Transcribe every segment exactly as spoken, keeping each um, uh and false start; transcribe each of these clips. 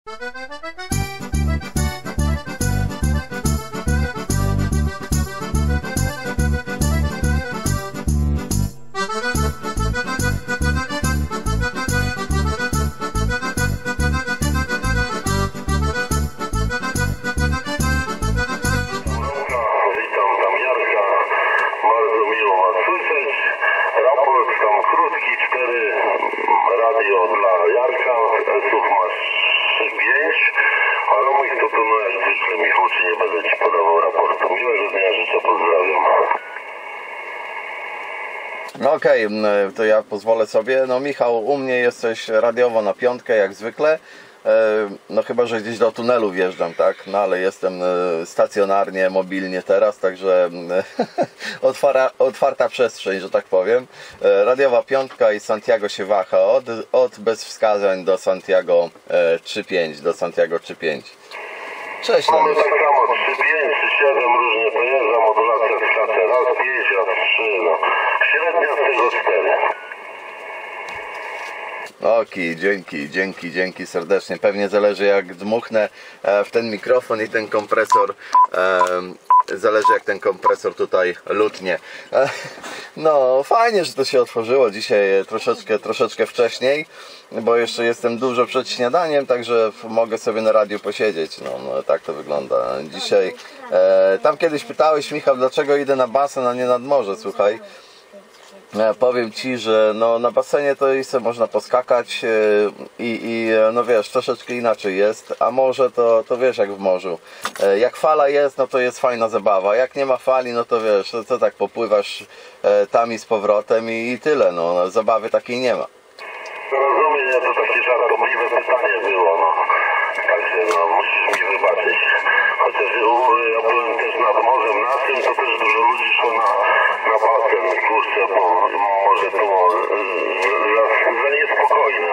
Radio dla Jarka, S-ów masz trzy pięć, a Romek to to no jak zwykle, Michał, czy nie będę ci podawał raportu. Miłego dnia życzę, pozdrawiam. No okej, okay, to ja pozwolę sobie. No Michał, u mnie jesteś radiowo na piątkę jak zwykle. No chyba, że gdzieś do tunelu wjeżdżam, tak? No ale jestem stacjonarnie, mobilnie teraz, także otwara, otwarta przestrzeń, że tak powiem. Radiowa piątka i Santiago się waha od, od bez wskazań do Santiago trzy pięć, do Santiago trzy pięć. Cześć. Mamy tak samo trzy pięć, trzy siedem, różnie to jest, za modulacja skacze raz pięć, raz trzy, no. Średnia z tego cztery. Okej, dzięki, dzięki, dzięki serdecznie. Pewnie zależy jak dmuchnę w ten mikrofon i ten kompresor, zależy jak ten kompresor tutaj lutnie. No fajnie, że to się otworzyło dzisiaj troszeczkę, troszeczkę wcześniej, bo jeszcze jestem dużo przed śniadaniem, także mogę sobie na radiu posiedzieć. No, no tak to wygląda dzisiaj. Tam kiedyś pytałeś, Michał, dlaczego idę na basen, a nie nad morze, słuchaj. Ja powiem Ci, że no, na basenie to i sobie można poskakać i, i no wiesz, troszeczkę inaczej jest, a morze to, to wiesz jak w morzu. Jak fala jest, no to jest fajna zabawa, jak nie ma fali, no to wiesz, to, to tak popływasz tam i z powrotem i, i tyle, no zabawy takiej nie ma. Rozumiem, nie, to takie żartobliwe pytanie było, no. Także no, musisz mi wybaczyć. Chociaż ja byłem też nad morzem naszym, to też dużo ludzi szło na, na basen, kurczę, bo może to za, za niespokojne.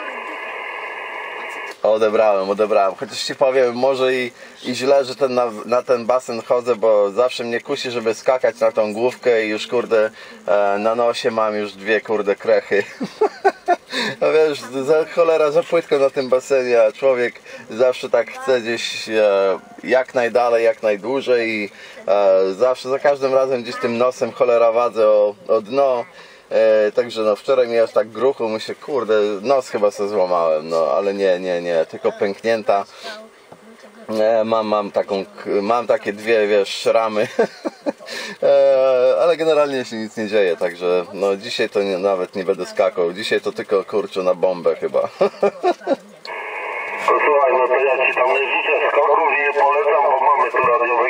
Odebrałem, odebrałem. Chociaż Ci powiem, może i, i źle, że ten na, na ten basen chodzę, bo zawsze mnie kusi, żeby skakać na tą główkę i już kurde e, na nosie mam już dwie kurde krechy. No wiesz, za cholera za płytko na tym basenie, a człowiek zawsze tak chce gdzieś e, jak najdalej, jak najdłużej i e, zawsze za każdym razem gdzieś tym nosem cholera wadzę o, o dno. E, także no wczoraj mi aż tak gruchu, myślę, kurde, nos chyba sobie złamałem, no ale nie, nie, nie, tylko pęknięta. E, mam, mam taką, mam takie dwie, wiesz, szramy, e, ale generalnie się nic nie dzieje, także no dzisiaj to nie, nawet nie będę skakał, dzisiaj to tylko kurczę na bombę chyba. Słuchaj, no to ja Ci tam nie życzę skoków i nie polecam, bo mamy tu radiowe